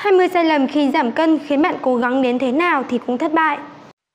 20 sai lầm khi giảm cân khiến bạn cố gắng đến thế nào thì cũng thất bại.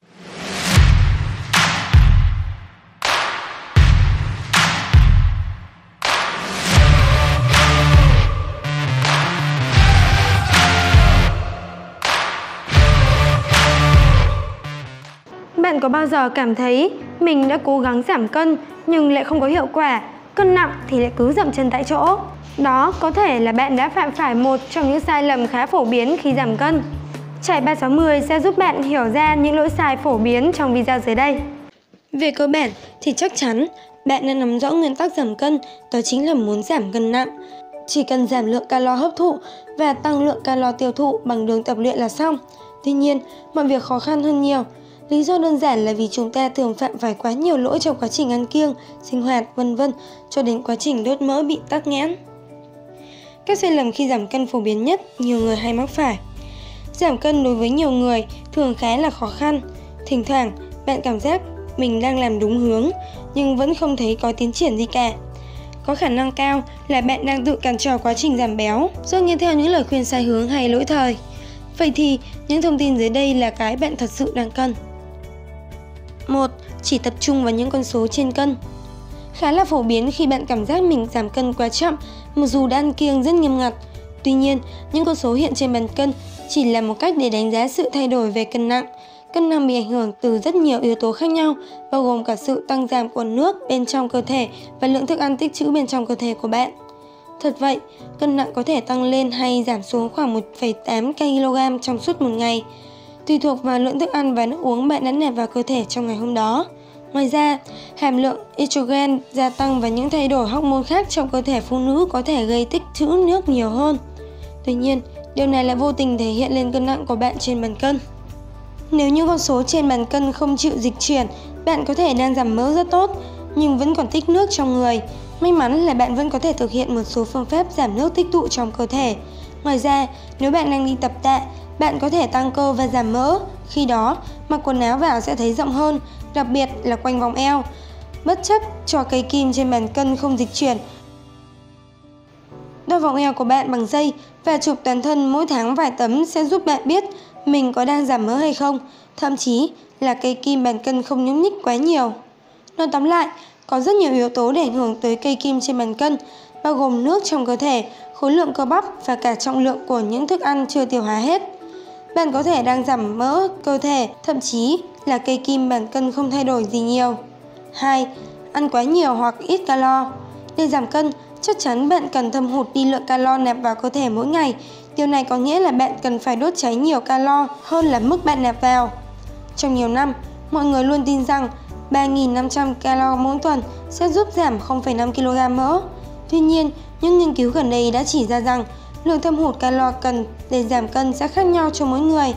Bạn có bao giờ cảm thấy mình đã cố gắng giảm cân nhưng lại không có hiệu quả, cân nặng thì lại cứ dậm chân tại chỗ? Đó có thể là bạn đã phạm phải một trong những sai lầm khá phổ biến khi giảm cân. Chạy 3610 sẽ giúp bạn hiểu ra những lỗi sai phổ biến trong video dưới đây. Về cơ bản thì chắc chắn bạn đã nắm rõ nguyên tắc giảm cân, đó chính là muốn giảm cân nặng. Chỉ cần giảm lượng calo hấp thụ và tăng lượng calo tiêu thụ bằng đường tập luyện là xong. Tuy nhiên, mọi việc khó khăn hơn nhiều. Lý do đơn giản là vì chúng ta thường phạm phải quá nhiều lỗi trong quá trình ăn kiêng, sinh hoạt, vân vân, cho đến quá trình đốt mỡ bị tắc nghẽn. Các sai lầm khi giảm cân phổ biến nhất nhiều người hay mắc phải. Giảm cân đối với nhiều người thường khá là khó khăn. Thỉnh thoảng bạn cảm giác mình đang làm đúng hướng nhưng vẫn không thấy có tiến triển gì cả. Có khả năng cao là bạn đang tự cản trở quá trình giảm béo do nghe theo những lời khuyên sai hướng hay lỗi thời. Vậy thì những thông tin dưới đây là cái bạn thật sự đang cần. 1. Chỉ tập trung vào những con số trên cân. Khá là phổ biến khi bạn cảm giác mình giảm cân quá chậm mặc dù đã ăn kiêng rất nghiêm ngặt. Tuy nhiên, những con số hiện trên bàn cân chỉ là một cách để đánh giá sự thay đổi về cân nặng. Cân nặng bị ảnh hưởng từ rất nhiều yếu tố khác nhau, bao gồm cả sự tăng giảm của nước bên trong cơ thể và lượng thức ăn tích trữ bên trong cơ thể của bạn. Thật vậy, cân nặng có thể tăng lên hay giảm xuống khoảng 1,8 kg trong suốt một ngày, tùy thuộc vào lượng thức ăn và nước uống bạn đã nạp vào cơ thể trong ngày hôm đó. Ngoài ra, hàm lượng estrogen gia tăng và những thay đổi hormone khác trong cơ thể phụ nữ có thể gây tích trữ nước nhiều hơn. Tuy nhiên, điều này lại vô tình thể hiện lên cân nặng của bạn trên bàn cân. Nếu như con số trên bàn cân không chịu dịch chuyển, bạn có thể đang giảm mỡ rất tốt nhưng vẫn còn tích nước trong người. May mắn là bạn vẫn có thể thực hiện một số phương pháp giảm nước tích tụ trong cơ thể. Ngoài ra, nếu bạn đang đi tập tạ, bạn có thể tăng cơ và giảm mỡ. Khi đó, mặc quần áo vào sẽ thấy rộng hơn, đặc biệt là quanh vòng eo. Bất chấp cho cây kim trên bàn cân không dịch chuyển, đo vòng eo của bạn bằng dây và chụp toàn thân mỗi tháng vài tấm sẽ giúp bạn biết mình có đang giảm mỡ hay không. Thậm chí là cây kim bàn cân không nhúc nhích quá nhiều. Nói tóm lại, có rất nhiều yếu tố để ảnh hưởng tới cây kim trên bàn cân, bao gồm nước trong cơ thể, khối lượng cơ bắp và cả trọng lượng của những thức ăn chưa tiêu hóa hết. Bạn có thể đang giảm mỡ cơ thể, thậm chí là cây kim bàn cân không thay đổi gì nhiều. 2. Ăn quá nhiều hoặc ít calo. Để giảm cân, chắc chắn bạn cần thâm hụt đi lượng calo nạp vào cơ thể mỗi ngày. Điều này có nghĩa là bạn cần phải đốt cháy nhiều calo hơn là mức bạn nạp vào. Trong nhiều năm, mọi người luôn tin rằng 3.500 calo mỗi tuần sẽ giúp giảm 0,5 kg mỡ. Tuy nhiên, những nghiên cứu gần đây đã chỉ ra rằng lượng thâm hụt calo cần để giảm cân sẽ khác nhau cho mỗi người.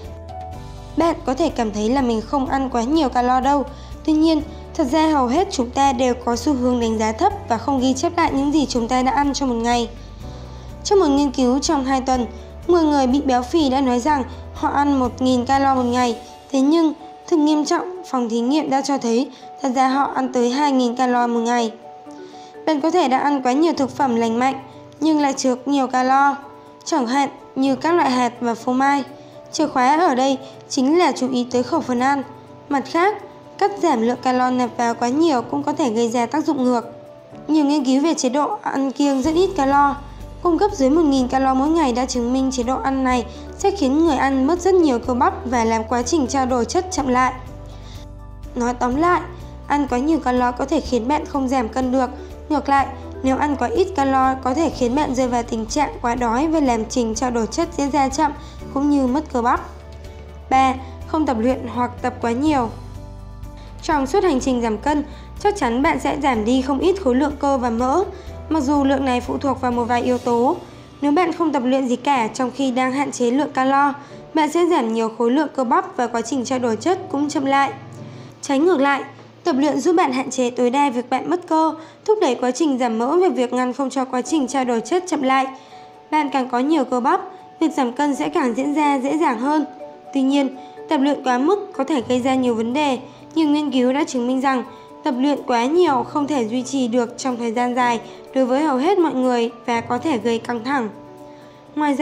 Bạn có thể cảm thấy là mình không ăn quá nhiều calo đâu. Tuy nhiên, thật ra hầu hết chúng ta đều có xu hướng đánh giá thấp và không ghi chép lại những gì chúng ta đã ăn trong một ngày. Trong một nghiên cứu trong 2 tuần, 10 người bị béo phì đã nói rằng họ ăn 1.000 calo một ngày. Thế nhưng, thực nghiêm trọng, phòng thí nghiệm đã cho thấy thật ra họ ăn tới 2.000 calo một ngày. Bạn có thể đã ăn quá nhiều thực phẩm lành mạnh nhưng lại chứa nhiều calo, chẳng hạn như các loại hạt và phô mai. Chìa khóa ở đây chính là chú ý tới khẩu phần ăn. Mặt khác, cắt giảm lượng calo nạp vào quá nhiều cũng có thể gây ra tác dụng ngược. Nhiều nghiên cứu về chế độ ăn kiêng rất ít calo, cung cấp dưới 1.000 calo mỗi ngày đã chứng minh chế độ ăn này sẽ khiến người ăn mất rất nhiều cơ bắp và làm quá trình trao đổi chất chậm lại. Nói tóm lại, ăn quá nhiều calo có thể khiến bạn không giảm cân được. Ngược lại, nếu ăn quá ít calo có thể khiến bạn rơi vào tình trạng quá đói và làm trình trao đổi chất diễn ra chậm cũng như mất cơ bắp. 3. Không tập luyện hoặc tập quá nhiều. Trong suốt hành trình giảm cân, chắc chắn bạn sẽ giảm đi không ít khối lượng cơ và mỡ, mặc dù lượng này phụ thuộc vào một vài yếu tố. Nếu bạn không tập luyện gì cả trong khi đang hạn chế lượng calo, bạn sẽ giảm nhiều khối lượng cơ bắp và quá trình trao đổi chất cũng chậm lại. Trái ngược lại, tập luyện giúp bạn hạn chế tối đa việc bạn mất cơ, thúc đẩy quá trình giảm mỡ và việc ngăn không cho quá trình trao đổi chất chậm lại. Bạn càng có nhiều cơ bắp, việc giảm cân sẽ càng diễn ra dễ dàng hơn. Tuy nhiên, tập luyện quá mức có thể gây ra nhiều vấn đề. Nhiều nghiên cứu đã chứng minh rằng tập luyện quá nhiều không thể duy trì được trong thời gian dài đối với hầu hết mọi người và có thể gây căng thẳng. Ngoài ra,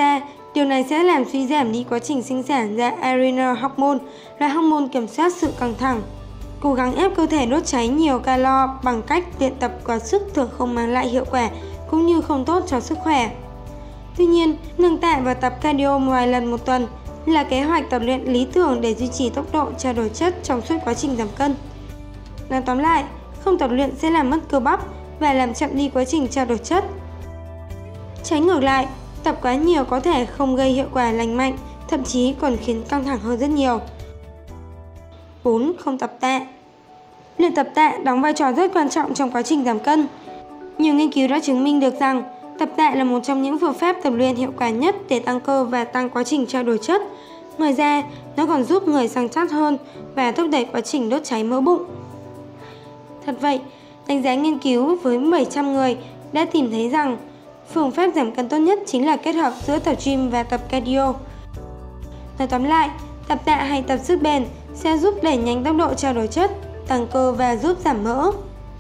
Điều này sẽ làm suy giảm đi quá trình sinh sản ra adrenal hormone, loại hormone kiểm soát sự căng thẳng. Cố gắng ép cơ thể đốt cháy nhiều calo bằng cách luyện tập quá sức thường không mang lại hiệu quả cũng như không tốt cho sức khỏe. Tuy nhiên, nâng tạ và tập cardio vài lần một tuần là kế hoạch tập luyện lý tưởng để duy trì tốc độ trao đổi chất trong suốt quá trình giảm cân. Nói tóm lại, không tập luyện sẽ làm mất cơ bắp và làm chậm đi quá trình trao đổi chất. Trái ngược lại, tập quá nhiều có thể không gây hiệu quả lành mạnh, thậm chí còn khiến căng thẳng hơn rất nhiều. 4. Không tập tạ. Luyện tập tạ đóng vai trò rất quan trọng trong quá trình giảm cân. Nhiều nghiên cứu đã chứng minh được rằng tập tạ là một trong những phương pháp tập luyện hiệu quả nhất để tăng cơ và tăng quá trình trao đổi chất. Ngoài ra, nó còn giúp người săn chắc hơn và thúc đẩy quá trình đốt cháy mỡ bụng. Thật vậy, đánh giá nghiên cứu với 700 người đã tìm thấy rằng phương pháp giảm cân tốt nhất chính là kết hợp giữa tập gym và tập cardio. Nói tóm lại, tập tạ hay tập sức bền sẽ giúp đẩy nhanh tốc độ trao đổi chất, tăng cơ và giúp giảm mỡ.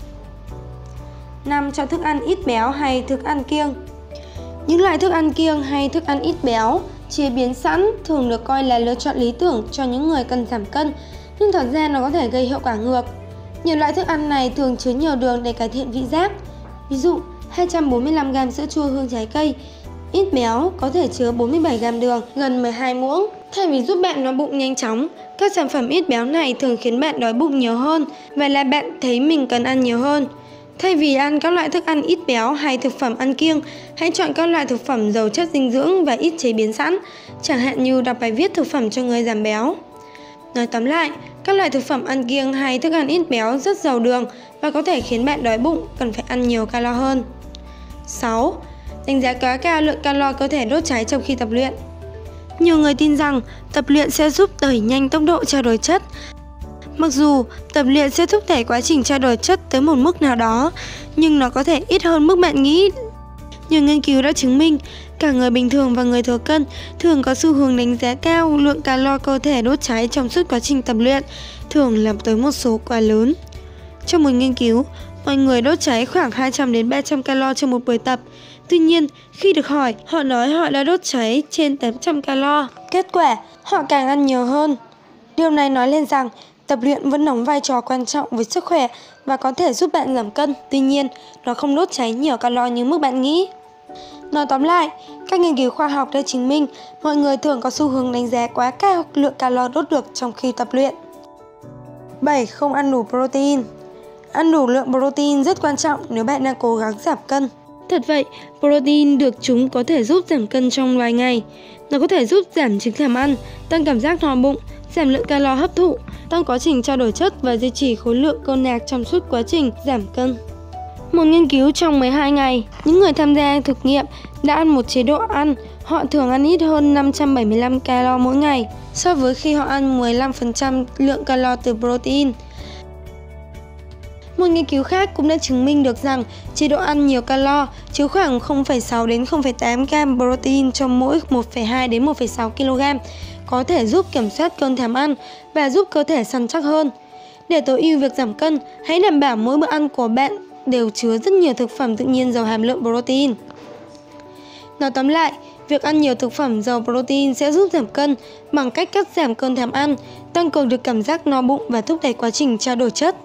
5. Chọn thức ăn ít béo hay thức ăn kiêng. Những loại thức ăn kiêng hay thức ăn ít béo, chế biến sẵn thường được coi là lựa chọn lý tưởng cho những người cần giảm cân, nhưng thật ra nó có thể gây hiệu quả ngược. Nhiều loại thức ăn này thường chứa nhiều đường để cải thiện vị giác. Ví dụ, 245g sữa chua hương trái cây, ít béo có thể chứa 47g đường, gần 12 muỗng. Thay vì giúp bạn no bụng nhanh chóng, các sản phẩm ít béo này thường khiến bạn đói bụng nhiều hơn và làm bạn thấy mình cần ăn nhiều hơn. Thay vì ăn các loại thức ăn ít béo hay thực phẩm ăn kiêng, hãy chọn các loại thực phẩm giàu chất dinh dưỡng và ít chế biến sẵn, chẳng hạn như đọc bài viết thực phẩm cho người giảm béo. Nói tóm lại, các loại thực phẩm ăn kiêng hay thức ăn ít béo rất giàu đường và có thể khiến bạn đói bụng, cần phải ăn nhiều calo hơn. 6. Đánh giá quá cao lượng calo cơ thể đốt cháy trong khi tập luyện. Nhiều người tin rằng tập luyện sẽ giúp đẩy nhanh tốc độ trao đổi chất. Mặc dù tập luyện sẽ thúc đẩy quá trình trao đổi chất tới một mức nào đó, nhưng nó có thể ít hơn mức bạn nghĩ. Nhiều nghiên cứu đã chứng minh cả người bình thường và người thừa cân thường có xu hướng đánh giá cao lượng calo cơ thể đốt cháy trong suốt quá trình tập luyện, thường là tới một số quá lớn. Trong một nghiên cứu, mọi người đốt cháy khoảng 200 đến 300 calo trong một buổi tập. Tuy nhiên, khi được hỏi, họ nói họ đã đốt cháy trên 800 calo. Kết quả, họ càng ăn nhiều hơn. Điều này nói lên rằng tập luyện vẫn đóng vai trò quan trọng với sức khỏe và có thể giúp bạn giảm cân. Tuy nhiên, nó không đốt cháy nhiều calo như mức bạn nghĩ. Nói tóm lại, các nghiên cứu khoa học đã chứng minh mọi người thường có xu hướng đánh giá quá cao lượng calo đốt được trong khi tập luyện. 7. Không ăn đủ protein. Ăn đủ lượng protein rất quan trọng nếu bạn đang cố gắng giảm cân. Thật vậy, protein được chúng có thể giúp giảm cân trong vài ngày. Nó có thể giúp giảm chứng thèm ăn, tăng cảm giác no bụng, giảm lượng calo hấp thụ, tăng quá trình trao đổi chất và duy trì khối lượng cơ nạc trong suốt quá trình giảm cân. Một nghiên cứu trong 12 ngày, những người tham gia thực nghiệm đã ăn một chế độ ăn, họ thường ăn ít hơn 575 calo mỗi ngày so với khi họ ăn 15% lượng calo từ protein. Một nghiên cứu khác cũng đã chứng minh được rằng chế độ ăn nhiều calo chứa khoảng 0,6 đến 0,8 gram protein trong mỗi 1,2 đến 1,6 kg có thể giúp kiểm soát cơn thèm ăn và giúp cơ thể săn chắc hơn. Để tối ưu việc giảm cân, hãy đảm bảo mỗi bữa ăn của bạn đều chứa rất nhiều thực phẩm tự nhiên giàu hàm lượng protein. Nói tóm lại, việc ăn nhiều thực phẩm giàu protein sẽ giúp giảm cân bằng cách cắt giảm cơn thèm ăn, tăng cường được cảm giác no bụng và thúc đẩy quá trình trao đổi chất.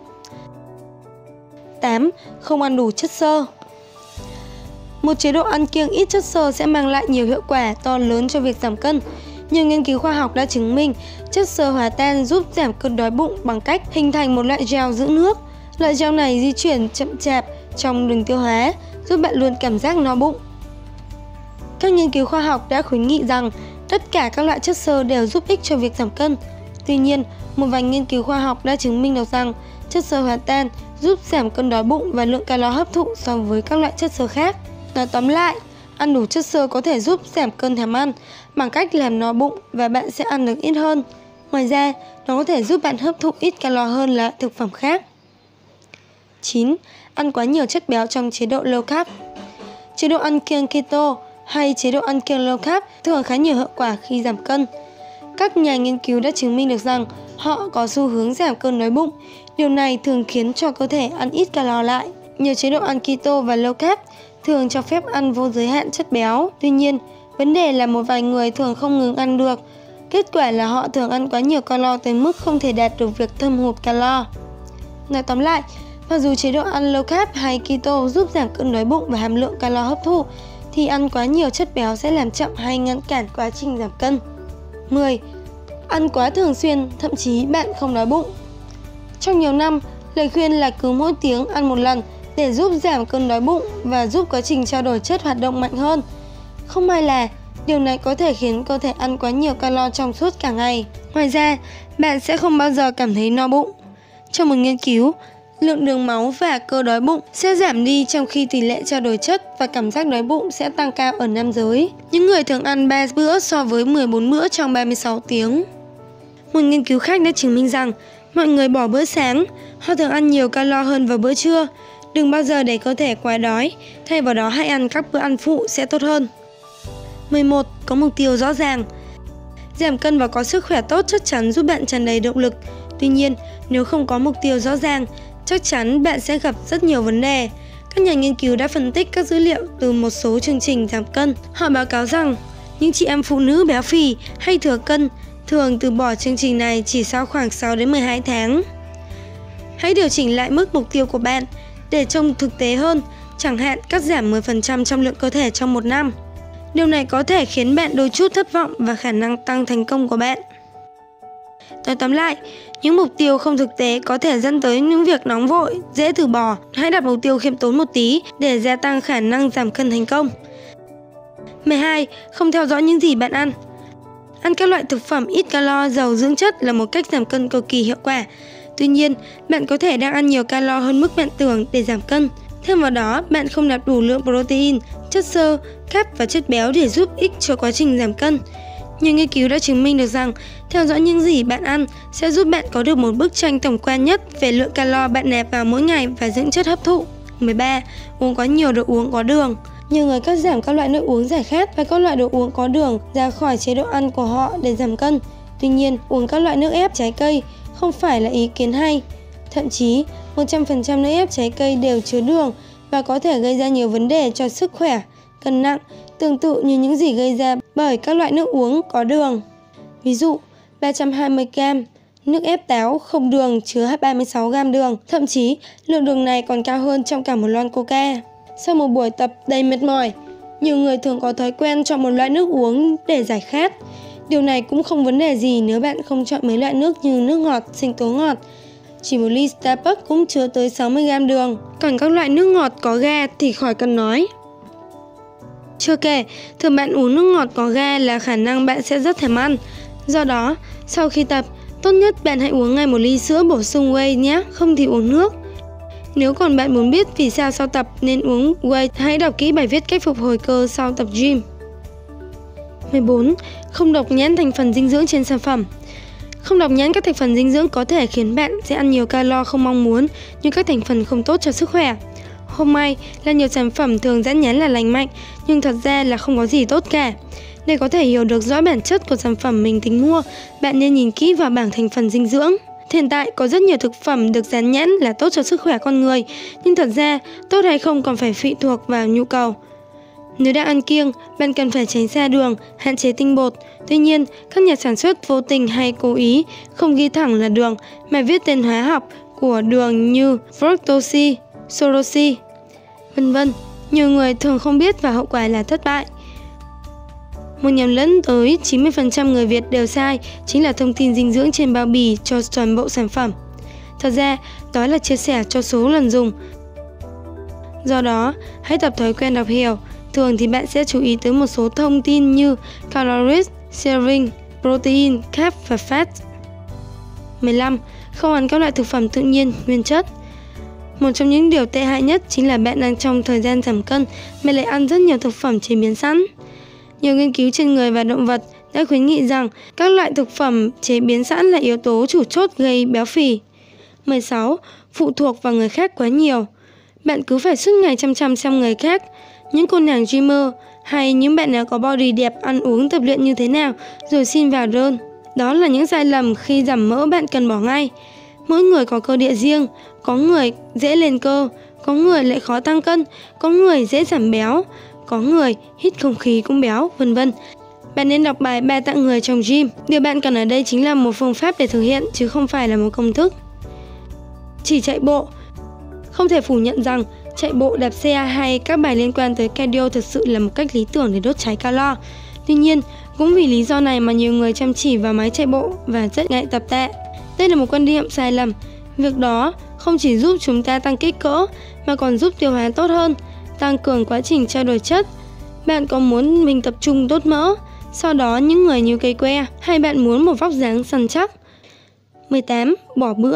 8. Không ăn đủ chất xơ. Một chế độ ăn kiêng ít chất xơ sẽ mang lại nhiều hiệu quả to lớn cho việc giảm cân. Nhiều nghiên cứu khoa học đã chứng minh chất xơ hòa tan giúp giảm cơn đói bụng bằng cách hình thành một loại gel giữ nước. Loại gel này di chuyển chậm chạp trong đường tiêu hóa, giúp bạn luôn cảm giác no bụng. Các nghiên cứu khoa học đã khuyến nghị rằng tất cả các loại chất xơ đều giúp ích cho việc giảm cân. Tuy nhiên, một vài nghiên cứu khoa học đã chứng minh được rằng chất xơ hòa tan giúp giảm cơn đói bụng và lượng calo hấp thụ so với các loại chất xơ khác. Nói tóm lại, ăn đủ chất xơ có thể giúp giảm cơn thèm ăn bằng cách làm no bụng và bạn sẽ ăn được ít hơn. Ngoài ra, nó có thể giúp bạn hấp thụ ít calo hơn là thực phẩm khác. 9. Ăn quá nhiều chất béo trong chế độ low carb. Chế độ ăn kiêng keto hay chế độ ăn kiêng low carb thường khá nhiều hiệu quả khi giảm cân. Các nhà nghiên cứu đã chứng minh được rằng họ có xu hướng giảm cơn đói bụng. Điều này thường khiến cho cơ thể ăn ít calo lại. Nhiều chế độ ăn keto và low carb thường cho phép ăn vô giới hạn chất béo. Tuy nhiên, Vấn đề là một vài người thường không ngừng ăn được. Kết quả là họ thường ăn quá nhiều calo tới mức không thể đạt được việc thâm hụt calo. Nói tóm lại, mặc dù chế độ ăn low carb hay keto giúp giảm cơn đói bụng và hàm lượng calo hấp thụ, thì ăn quá nhiều chất béo sẽ làm chậm hay ngăn cản quá trình giảm cân. 10. Ăn quá thường xuyên, thậm chí bạn không đói bụng. Trong nhiều năm, lời khuyên là cứ mỗi tiếng ăn một lần để giúp giảm cơn đói bụng và giúp quá trình trao đổi chất hoạt động mạnh hơn. Không may là điều này có thể khiến cơ thể ăn quá nhiều calo trong suốt cả ngày. Ngoài ra, bạn sẽ không bao giờ cảm thấy no bụng. Trong một nghiên cứu, lượng đường máu và cơ đói bụng sẽ giảm đi trong khi tỷ lệ trao đổi chất và cảm giác đói bụng sẽ tăng cao ở nam giới. Những người thường ăn 3 bữa so với 14 bữa trong 36 tiếng. Một nghiên cứu khác đã chứng minh rằng mọi người bỏ bữa sáng, họ thường ăn nhiều calo hơn vào bữa trưa. Đừng bao giờ để cơ thể quá đói, thay vào đó hãy ăn các bữa ăn phụ sẽ tốt hơn. 11. Có mục tiêu rõ ràng. Giảm cân và có sức khỏe tốt chắc chắn giúp bạn tràn đầy động lực. Tuy nhiên, nếu không có mục tiêu rõ ràng, chắc chắn bạn sẽ gặp rất nhiều vấn đề. Các nhà nghiên cứu đã phân tích các dữ liệu từ một số chương trình giảm cân. Họ báo cáo rằng những chị em phụ nữ béo phì hay thừa cân thường từ bỏ chương trình này chỉ sau khoảng 6 đến 12 tháng. Hãy điều chỉnh lại mức mục tiêu của bạn để trông thực tế hơn, chẳng hạn cắt giảm 10% trọng lượng cơ thể trong một năm. Điều này có thể khiến bạn đôi chút thất vọng và khả năng tăng thành công của bạn. Nói tóm lại, những mục tiêu không thực tế có thể dẫn tới những việc nóng vội, dễ từ bỏ. Hãy đặt mục tiêu khiêm tốn một tí để gia tăng khả năng giảm cân thành công. 12. Không theo dõi những gì bạn ăn. Ăn các loại thực phẩm ít calo, giàu dưỡng chất là một cách giảm cân cực kỳ hiệu quả. Tuy nhiên, bạn có thể đang ăn nhiều calo hơn mức bạn tưởng để giảm cân. Thêm vào đó, bạn không nạp đủ lượng protein, chất xơ, carb và chất béo để giúp ích cho quá trình giảm cân. Nhiều nghiên cứu đã chứng minh được rằng theo dõi những gì bạn ăn sẽ giúp bạn có được một bức tranh tổng quan nhất về lượng calo bạn nạp vào mỗi ngày và dưỡng chất hấp thụ. 13. Uống quá nhiều đồ uống có đường. Nhiều người cắt giảm các loại nước uống giải khát và các loại đồ uống có đường ra khỏi chế độ ăn của họ để giảm cân. Tuy nhiên, uống các loại nước ép trái cây không phải là ý kiến hay. Thậm chí, 100% nước ép trái cây đều chứa đường và có thể gây ra nhiều vấn đề cho sức khỏe, cân nặng, tương tự như những gì gây ra bởi các loại nước uống có đường. Ví dụ, 320g nước ép táo không đường chứa 36g đường, thậm chí lượng đường này còn cao hơn trong cả một lon Coca. Sau một buổi tập đầy mệt mỏi, nhiều người thường có thói quen chọn một loại nước uống để giải khát. Điều này cũng không vấn đề gì nếu bạn không chọn mấy loại nước như nước ngọt, sinh tố ngọt. Chỉ một ly Starbucks cũng chứa tới 60g đường, còn các loại nước ngọt có ga thì khỏi cần nói. Chưa kể, thường bạn uống nước ngọt có ga là khả năng bạn sẽ rất thèm ăn. Do đó, sau khi tập, tốt nhất bạn hãy uống ngay một ly sữa bổ sung whey nhé, không thì uống nước. Nếu còn bạn muốn biết vì sao sau tập nên uống whey, hãy đọc kỹ bài viết cách phục hồi cơ sau tập gym. 14. Không đọc nhãn thành phần dinh dưỡng trên sản phẩm. Không đọc nhãn các thành phần dinh dưỡng có thể khiến bạn sẽ ăn nhiều calo không mong muốn, nhưng các thành phần không tốt cho sức khỏe. Hôm nay là nhiều sản phẩm thường dán nhãn là lành mạnh, nhưng thật ra là không có gì tốt cả. Để có thể hiểu được rõ bản chất của sản phẩm mình tính mua, bạn nên nhìn kỹ vào bảng thành phần dinh dưỡng. Hiện tại có rất nhiều thực phẩm được dán nhãn là tốt cho sức khỏe con người, nhưng thật ra tốt hay không còn phải phụ thuộc vào nhu cầu. Nếu đang ăn kiêng, bạn cần phải tránh xa đường, hạn chế tinh bột. Tuy nhiên, các nhà sản xuất vô tình hay cố ý không ghi thẳng là đường mà viết tên hóa học của đường như fructose, saccharose, vân vân. Nhiều người thường không biết và hậu quả là thất bại. Một nhầm lẫn tới 90% người Việt đều sai chính là thông tin dinh dưỡng trên bao bì cho toàn bộ sản phẩm. Thật ra, đó là chia sẻ cho số lần dùng. Do đó, hãy tập thói quen đọc hiểu. Thường thì bạn sẽ chú ý tới một số thông tin như calories, serving, protein, carb và fat. 15. Không ăn các loại thực phẩm tự nhiên, nguyên chất. Một trong những điều tệ hại nhất chính là bạn đang trong thời gian giảm cân mà lại ăn rất nhiều thực phẩm chế biến sẵn. Nhiều nghiên cứu trên người và động vật đã khuyến nghị rằng các loại thực phẩm chế biến sẵn là yếu tố chủ chốt gây béo phì. 16. Phụ thuộc vào người khác quá nhiều. Bạn cứ phải suốt ngày chăm xem người khác, những cô nàng dreamer hay những bạn nào có body đẹp ăn uống tập luyện như thế nào rồi xin vào đơn. Đó là những sai lầm khi giảm mỡ bạn cần bỏ ngay. Mỗi người có cơ địa riêng, có người dễ lên cơ, có người lại khó tăng cân, có người dễ giảm béo, có người hít không khí cũng béo, vân vân. Bạn nên đọc bài 3 tạng người trong gym. Điều bạn cần ở đây chính là một phương pháp để thực hiện chứ không phải là một công thức. Chỉ chạy bộ. Không thể phủ nhận rằng chạy bộ, đạp xe hay các bài liên quan tới cardio thực sự là một cách lý tưởng để đốt cháy calo. Tuy nhiên, cũng vì lý do này mà nhiều người chăm chỉ vào máy chạy bộ và rất ngại tập tạ. Đây là một quan niệm sai lầm. Việc đó không chỉ giúp chúng ta tăng kích cỡ mà còn giúp tiêu hóa tốt hơn, tăng cường quá trình trao đổi chất. Bạn có muốn mình tập trung đốt mỡ, sau đó những người như cây que, hay bạn muốn một vóc dáng săn chắc? 18. Bỏ bữa.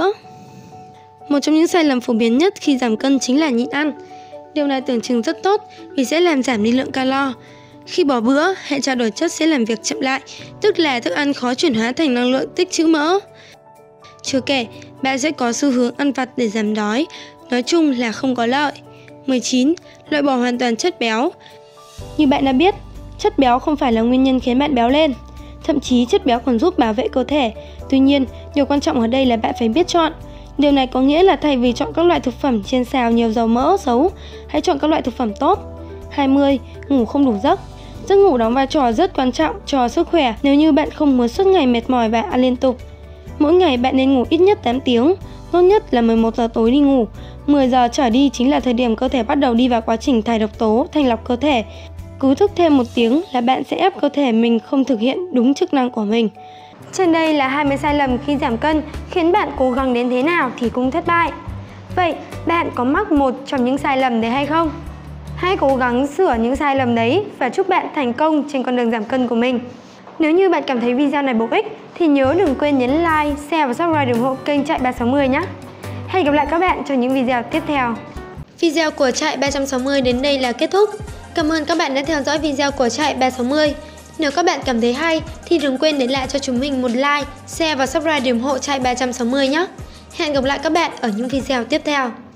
Một trong những sai lầm phổ biến nhất khi giảm cân chính là nhịn ăn. Điều này tưởng chừng rất tốt vì sẽ làm giảm đi lượng calo. Khi bỏ bữa, hệ trao đổi chất sẽ làm việc chậm lại, tức là thức ăn khó chuyển hóa thành năng lượng tích trữ mỡ. Chưa kể, bạn sẽ có xu hướng ăn vặt để giảm đói, nói chung là không có lợi. 19. Loại bỏ hoàn toàn chất béo. Như bạn đã biết, chất béo không phải là nguyên nhân khiến bạn béo lên. Thậm chí chất béo còn giúp bảo vệ cơ thể. Tuy nhiên, điều quan trọng ở đây là bạn phải biết chọn. Điều này có nghĩa là thay vì chọn các loại thực phẩm chiên xào nhiều dầu mỡ xấu, hãy chọn các loại thực phẩm tốt. 20. Ngủ không đủ giấc. Giấc ngủ đóng vai trò rất quan trọng cho sức khỏe nếu như bạn không muốn suốt ngày mệt mỏi và ăn liên tục. Mỗi ngày bạn nên ngủ ít nhất 8 tiếng, tốt nhất là 11 giờ tối đi ngủ. 10 giờ trở đi chính là thời điểm cơ thể bắt đầu đi vào quá trình thải độc tố, thanh lọc cơ thể. Cứ thức thêm 1 tiếng là bạn sẽ ép cơ thể mình không thực hiện đúng chức năng của mình. Trên đây là 20 sai lầm khi giảm cân khiến bạn cố gắng đến thế nào thì cũng thất bại. Vậy bạn có mắc một trong những sai lầm đấy hay không? Hãy cố gắng sửa những sai lầm đấy và chúc bạn thành công trên con đường giảm cân của mình. Nếu như bạn cảm thấy video này bổ ích thì nhớ đừng quên nhấn like, share và subscribe để ủng hộ kênh Chạy 360 nhé. Hẹn gặp lại các bạn trong những video tiếp theo. Video của Chạy 360 đến đây là kết thúc. Cảm ơn các bạn đã theo dõi video của Chạy 360. Nếu các bạn cảm thấy hay thì đừng quên để lại cho chúng mình một like, share và subscribe để ủng hộ Chạy 360 nhé. Hẹn gặp lại các bạn ở những video tiếp theo.